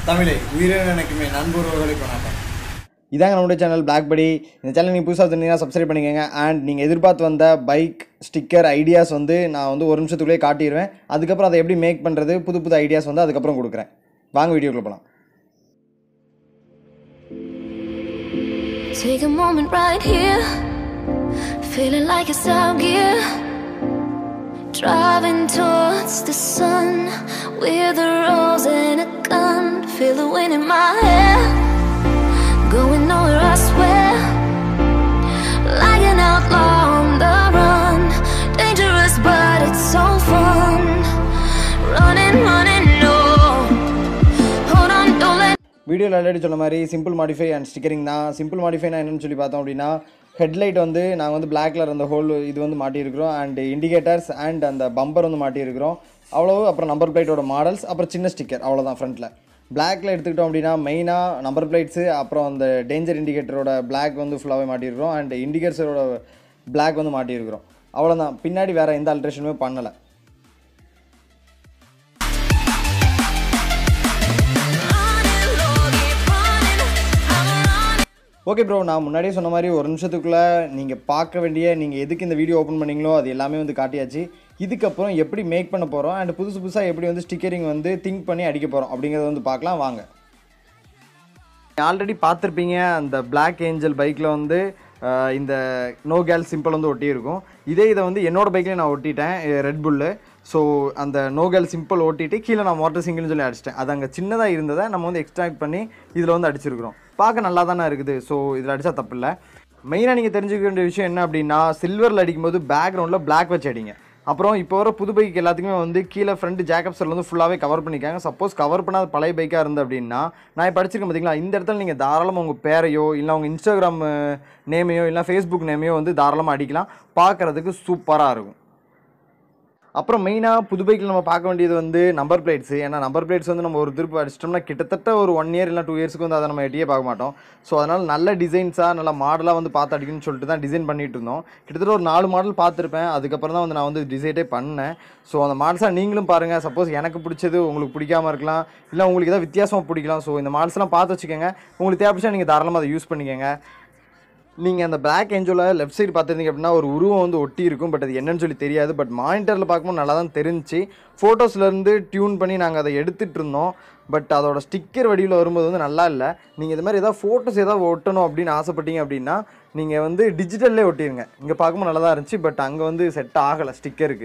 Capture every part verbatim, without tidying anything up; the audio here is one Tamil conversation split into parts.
தமிழை உயிரை நினைக்குமே நண்பர்களுக்கு வணக்கம். இதாங்க நம்மளுடைய சேனல் பிளாக் படி. இந்த சேனல் நீங்கள் புதுசாக இருந்தீங்கன்னா சப்ஸ்கிரைப் பண்ணிக்கோங்க. அண்ட் நீங்கள் எதிர்பார்த்து வந்த பைக் ஸ்டிக்கர் ஐடியாஸ் வந்து நான் வந்து ஒரு நிமிஷத்துக்குள்ளேயே காட்டிடுவேன். அதுக்கப்புறம் அதை எப்படி மேக் பண்ணுறது, புது புது ஐடியாஸ் வந்து அதுக்கப்புறம் கொடுக்குறேன். வாங்க வீடியோக்குள்ள போகலாம். Take a moment right here, feeling like it's out gear, driving towards the sun with a rose and a gun, feel the wind in my hair, going nowhere I swear, like an outlaw on the run, dangerous but it's so fun, running, running, no, hold on, don't let. வீடியோவில் ஆல்ரெடி சொன்ன மாதிரி சிம்பிள் மாடிஃபை அண்ட் ஸ்டிக்கரிங் தான். சிம்பிள் மாடிஃபைனா என்னென்னு சொல்லி பார்த்தோம் அப்படின்னா, ஹெட்லைட் வந்து நாங்கள் வந்து பிளாக் கலர் அந்த ஹோல் இது வந்து மாட்டியிருக்கிறோம். அண்ட் இண்டிகேட்டர்ஸ் அண்ட் அந்த பம்பர் வந்து மாட்டியிருக்கிறோம். அவ்வளோ. அப்புறம் நம்பர் பிளேட்டோட மாடல்ஸ், அப்புறம் சின்ன ஸ்டிக்கர், அவ்வளோதான் ஃப்ரண்ட்டில். பிளாக்ல எடுத்துக்கிட்டோம் அப்படின்னா மெயினாக நம்பர் பிளேட்ஸு, அப்புறம் அந்த டேஞ்சர் இண்டிகேட்டரோட பிளாக் வந்து ஃபுல்லாகவே மாட்டியிருக்கிறோம். அண்ட் இண்டிகேட்டர்ஸோட பிளாக் வந்து மாட்டியிருக்கிறோம். அவ்வளோதான். பின்னாடி வேறு எந்த ஆல்ட்ரேஷனுமே பண்ணலை. ஓகே ப்ரோ, நான் முன்னாடியே சொன்ன மாதிரி ஒரு நிமிஷத்துக்குள்ளே நீங்கள் பார்க்க வேண்டிய, நீங்கள் எதுக்கு இந்த வீடியோ ஓப்பன் பண்ணிங்களோ அது எல்லாமே வந்து காட்டியாச்சு. இதுக்கப்புறம் எப்படி மேக் பண்ண போகிறோம் அண்ட் புதுசு புதுசாக எப்படி வந்து ஸ்டிக்கரிங் வந்து திங்க் பண்ணி அடிக்க போகிறோம் அப்படிங்கிறத வந்து பார்க்கலாம் வாங்க. ஆல்ரெடி பார்த்துருப்பீங்க, அந்த பிளாக் ஏஞ்சல் பைக்கில் வந்து இந்த நோ கேல் சிம்பிள் வந்து ஒட்டியிருக்கும். இதே இதை வந்து என்னோடய பைக்லேயே நான் ஒட்டிட்டேன், ரெட் புல்லு. ஸோ அந்த நோ கேல் சிம்பிள் ஓட்டிட்டு கீழே நான் மோட்டர் சிங்கிள்னு சொல்லி அடிச்சிட்டேன். அது அங்கே சின்னதாக இருந்ததை நம்ம வந்து எக்ஸ்ட்ராக்ட் பண்ணி இதில் வந்து அடிச்சிருக்கிறோம். பார்க்க நல்லா தானே இருக்குது. ஸோ இதில் அடித்தா தப்பு இல்லை. மெயினாக நீங்கள் தெரிஞ்சுக்க வேண்டிய விஷயம் என்ன அப்படின்னா, சில்வரில் அடிக்கும்போது பேக்ரவுண்டில் பிளாக் வச்சு அடிங்க. அப்புறம் இப்போ வர புது பைக் எல்லாத்துக்குமே வந்து கீழே ஃப்ரண்ட் ஜாக்கப்ஸில் வந்து ஃபுல்லாகவே கவர் பண்ணிக்காங்க. சப்போஸ் கவர் பண்ணாத பழைய பைக்காக இருந்து அப்படின்னா, நான் இப்போ படிச்சிருக்கேன் பார்த்தீங்களா, இந்த இடத்துல நீங்கள் தாராளமாக உங்கள் பேரையோ இல்லை உங்கள் இன்ஸ்டாகிராம் நேமையோ இல்லை ஃபேஸ்புக் நேமையோ வந்து தாராளமாக அடிக்கலாம். பார்க்குறதுக்கு சூப்பராக இருக்கும். அப்புறம் மெயினாக புது பைக்கில் நம்ம பார்க்க வேண்டியது வந்து நம்பர் பிளேட்ஸு. ஏன்னா நம்பர் பிளேட்ஸ் வந்து நம்ம ஒரு திருப்பு அடிச்சிட்டோம்னா கிட்டத்தட்ட ஒரு ஒன் இயர் இல்லை டூ இயர்ஸ்க்கு வந்து அதை நம்ம எட்டியே பார்க்க மாட்டோம். ஸோ அதனால் நல்ல டிசைன்ஸாக நல்ல மாடலாக வந்து பார்த்து அடிக்கணும்னு சொல்லிட்டு தான் டிசைன் பண்ணிகிட்டு இருந்தோம். கிட்டத்தட்ட ஒரு நாலு மாடல் பார்த்துருப்பேன். அதுக்கப்புறம் தான் வந்து நான் வந்து டிசைடே பண்ணேன். ஸோ அந்த மாடல்ஸாக நீங்களும் பாருங்கள். சப்போஸ் எனக்கு பிடிச்சது உங்களுக்கு பிடிக்காமல் இருக்கலாம், இல்லை உங்களுக்கு எதாவது வித்தியாசமாக பிடிக்கலாம். ஸோ இந்த மாடல்ஸ்லாம் பார்த்து வச்சுக்கோங்க. உங்களுக்கு தேவைப்பட்டா நீங்கள் தாராளமாக அதை யூஸ் பண்ணிக்கோங்க. நீங்கள் அந்த பிளாக் ஏஞ்சலில் லெஃப்ட் சைடு பார்த்துருந்தீங்க அப்படின்னா ஒரு உருவம் வந்து ஒட்டி இருக்கும். பட் அது என்னன்னு சொல்லி தெரியாது. பட் மானிட்டரில் பார்க்கும்போது நல்லா தான் தெரிஞ்சு. ஃபோட்டோஸ்லேருந்து டியூன் பண்ணி நாங்கள் அதை எடுத்துகிட்டு இருந்தோம். பட் அதோட ஸ்டிக்கர் வடிவில் வரும்போது வந்து நல்லா இல்லை. நீங்கள் இது மாதிரி எதாவது ஃபோட்டோஸ் எதாவது ஒட்டணும் அப்படின்னு ஆசைப்பட்டீங்க அப்படின்னா நீங்கள் வந்து டிஜிட்டல்லே ஒட்டிடுங்க. இங்கே பார்க்கும்போது நல்லா தான் இருந்துச்சு. பட் அங்கே வந்து செட் ஆகலை ஸ்டிக்கருக்கு.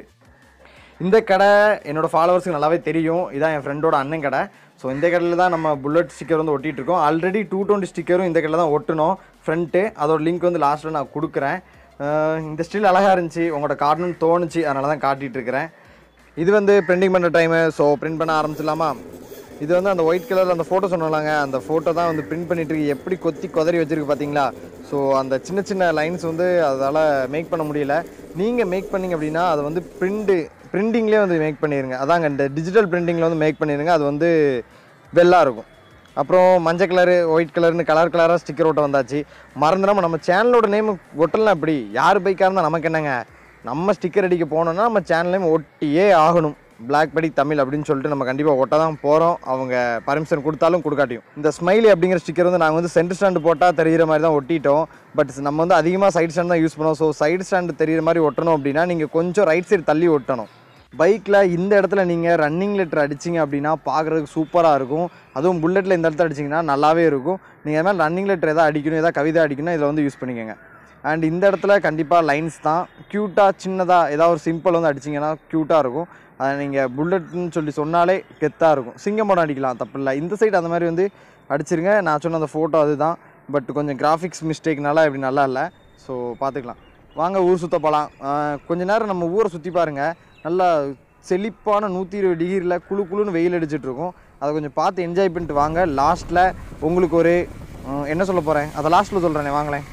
இந்த கடை என்னோடய ஃபாலோவர்ஸுக்கு நல்லாவே தெரியும். இதான் என் ஃப்ரெண்டோட அண்ணன் கடை. ஸோ இந்த கடையில் தான் நம்ம புல்லட் ஸ்டிக்கர் வந்து ஒட்டிகிட்ருக்கோம். ஆல்ரெடி டூ டுவெண்ட்டி ஸ்டிக்கரும் இந்த கடையில் தான் ஒட்டணும் ஃப்ரண்ட்டு. அதோட லிங்க் வந்து லாஸ்ட்டில் நான் கொடுக்குறேன். இந்த ஸ்டில் அழகாக இருந்துச்சு, உங்களோட காட்டணும்னு தோணுச்சு, அதனால தான் காட்டிகிட்ருக்கிறேன். இது வந்து பிரிண்டிங் பண்ணுற டைமு. ஸோ பிரிண்ட் பண்ண ஆரம்பிச்சிடலாமா? இது வந்து அந்த ஒயிட் கலரில் அந்த ஃபோட்டோ சொன்னாங்க, அந்த ஃபோட்டோ தான் வந்து பிரிண்ட் பண்ணிகிட்ருக்கு. எப்படி கொத்தி கொதறி வச்சுருக்கு பார்த்தீங்களா? ஸோ அந்த சின்ன சின்ன லைன்ஸ் வந்து அதால் மேக் பண்ண முடியல. நீங்கள் மேக் பண்ணிங்க அப்படின்னா அதை வந்து பிரிண்ட்டு பிரிண்டிங்லேயே வந்து மேக் பண்ணிடுங்க. அதாங்க இந்த டிஜிட்டல் பிரிண்டிங்கில் வந்து மேக் பண்ணிடுங்க. அது வந்து வெள்ளாக இருக்கும். அப்புறம் மஞ்சள் கலரு ஒயிட் கலர்னு கலர் கலராக ஸ்டிக்கர் ஓட்ட வந்தாச்சு. மறந்துடாமல் நம்ம சேனலோட நேம் ஒட்டலாம். அப்படி யார் பைக்காக இருந்தால் நமக்கு என்னங்க, நம்ம ஸ்டிக்கர் அடிக்க போனோன்னா நம்ம சேனல் நேம் ஒட்டியே ஆகணும். பிளாக் படி தமிழ் அப்படின்னு சொல்லிட்டு நம்ம கண்டிப்பாக ஒட்ட தான் போகிறோம். அவங்க பர்மிஷன் கொடுத்தாலும் கொடுக்காட்டியும். இந்த ஸ்மைலி அப்படிங்கிற ஸ்டிக்கர் வந்து நாங்கள் வந்து சென்டர் ஸ்டாண்டு போட்டால் தெரிகிற மாதிரி தான் ஒட்டிட்டோம். பட் நம்ம வந்து அதிகமாக சைடு ஸ்டாண்ட் தான் யூஸ் பண்ணுவோம். ஸோ சைடு ஸ்டாண்டு தெரிகிற மாதிரி ஒட்டணும் அப்படின்னா நீங்கள் கொஞ்சம் ரைட் சைடு தள்ளி ஒட்டணும். பைக்கில் இந்த இடத்துல நீங்கள் ரன்னிங் லெட்டர் அடிச்சிங்க அப்படின்னா பார்க்குறதுக்கு சூப்பராக இருக்கும். அதுவும் புல்லட்டில் இந்த இடத்துல அடிச்சிங்கன்னா நல்லாவே இருக்கும். நீங்கள் அது மாதிரி ரன்னிங் லெட்டர் எதாவது அடிக்கணும், எதாவது கவிதை அடிக்கணும், இதில் வந்து யூஸ் பண்ணிக்கோங்க. அண்ட் இந்த இடத்துல கண்டிப்பாக லைன்ஸ் தான் க்யூட்டாக சின்னதாக ஏதாவது ஒரு சிம்பிள் வந்து அடிச்சிங்கன்னா க்யூட்டாக இருக்கும். அதை நீங்கள் புல்லட்னு சொல்லி சொன்னாலே கெத்தாக இருக்கும். சிங்கம் படம் அடிக்கலாம், தப்பு இல்லை. இந்த சைடு அந்த மாதிரி வந்து அடிச்சிருங்க. நான் சொன்ன அந்த ஃபோட்டோ அதுதான். பட் கொஞ்சம் கிராஃபிக்ஸ் மிஸ்டேக்னால இப்படி நல்லா இல்லை. ஸோ பார்த்துக்கலாம். வாங்க ஊர் சுற்ற போகலாம். கொஞ்ச நேரம் நம்ம ஊரை சுற்றி பாருங்கள். நல்லா செழிப்பான நூற்றி இருபது டிகிரியில் குழு குழுன்னு வெயில் அடிச்சிட்ருக்கும். அதை கொஞ்சம் பார்த்து என்ஜாய் பண்ணிட்டு வாங்க. லாஸ்ட்டில் உங்களுக்கு ஒரு என்ன சொல்ல போகிறேன் அதை லாஸ்ட்டில் சொல்கிறேனே, வாங்களேன்.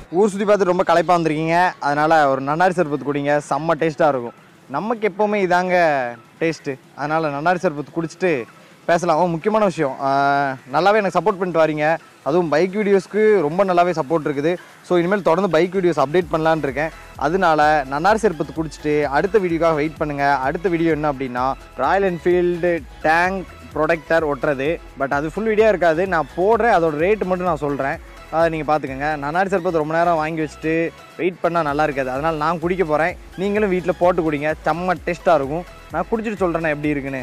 ஊர் சுற்றி பார்த்து ரொம்ப களைப்பாக வந்திருக்கீங்க, அதனால் ஒரு நன்னாரி சர்பத்து குடிங்க, செம்ம டேஸ்ட்டாக இருக்கும். நமக்கு எப்போவுமே இதாங்க டேஸ்ட்டு, அதனால் நன்னாரி சர்பத்து குடிச்சிட்டு பேசலாம். முக்கியமான விஷயம், நல்லாவே எனக்கு சப்போர்ட் பண்ணிட்டு வரீங்க, அதுவும் பைக் வீடியோஸ்க்கு ரொம்ப நல்லாவே சப்போர்ட் இருக்குது. ஸோ இனிமேல் தொடர்ந்து பைக் வீடியோஸ் அப்டேட் பண்ணலான்னு இருக்கேன். அதனால நன்னாரி சர்பத்து குடிச்சிட்டு அடுத்த வீடியோக்காக வெயிட் பண்ணுங்கள். அடுத்த வீடியோ என்ன அப்படின்னா ராயல் என்ஃபீல்டு டேங்க் ப்ரொடெக்டர் ஒட்டுறது. பட் அது ஃபுல் வீடியோ இருக்காது, நான் போடுறேன், அதோட ரேட்டு மட்டும் நான் சொல்கிறேன், அதை நீங்கள் பார்த்துக்கோங்க. நன்னாரி சர்பத்து ரொம்ப நேரம் வாங்கி வச்சுட்டு வெயிட் பண்ணால் நல்லா இருக்காது, அதனால் நான் குடிக்க போகிறேன். நீங்களும் வீட்டில் போட்டு குடிங்க, செம்ம டேஸ்ட்டாக இருக்கும். நான் குடிச்சிட்டு சொல்கிறேன்னா எப்படி இருக்குன்னு.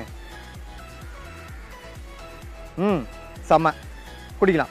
ம் செம்ம, குடிக்கலாம்.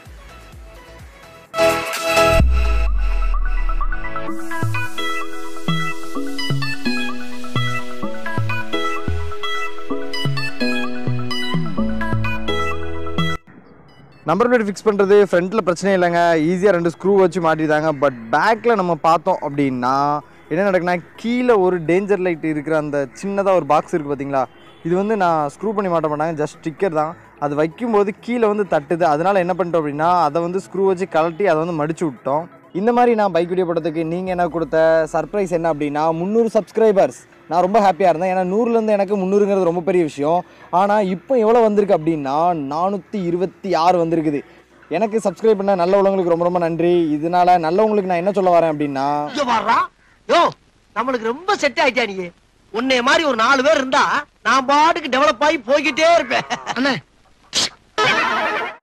நம்பர் பிளேட் ஃபிக்ஸ் பண்ணுறது ஃப்ரண்ட்டில் பிரச்சனை இல்லைங்க, ஈஸியாக ரெண்டு ஸ்க்ரூ வச்சு மாட்டிட்டாங்க. பட் பேக்கில் நம்ம பார்த்தோம் அப்படின்னா என்ன நடக்குன்னா, கீழே ஒரு டேஞ்சர் லைட் இருக்கிற அந்த சின்னதாக ஒரு பாக்ஸ் இருக்குது பார்த்தீங்களா, இது வந்து நான் ஸ்க்ரூ பண்ணி மாட்ட மாட்டாங்க, ஜஸ்ட் ஸ்டிக்கர் தான். அது வைக்கும்போது கீழே வந்து தட்டுது, அதனால் என்ன பண்ணிட்டோம் அப்படின்னா அதை வந்து ஸ்க்ரூ வச்சு கழட்டி அதை வந்து மடிச்சு விட்டோம். இந்த மாதிரி நான் பைக் வீடியோ போடுறதுக்கு நீங்கள் என்ன கொடுத்த சர்ப்ரைஸ் என்ன அப்படின்னா முந்நூறு சப்ஸ்கிரைபர்ஸ். நான் ரொம்ப ஹாப்பியாக இருந்தேன், ஏன்னா நூறுலேருந்து எனக்கு முந்நூறுங்கிறது ரொம்ப பெரிய விஷயம். ஆனால் இப்போ எவ்வளோ வந்திருக்கு அப்படின்னா நானூற்றி இருபத்தி ஆறு வந்திருக்குது. எனக்கு சப்ஸ்கிரைப் பண்ண நல்லவங்களுக்கு ரொம்ப ரொம்ப நன்றி. இதனால நல்லவங்களுக்கு நான் என்ன சொல்ல வரேன் அப்படின்னா, நம்மளுக்கு ரொம்ப செட் ஆயிட்டா, நீ உன்னை மாதிரி ஒரு நாலு பேர் இருந்தா நான் பாட்டுக்கு டெவலப் ஆகி போய்கிட்டே இருப்பேன்.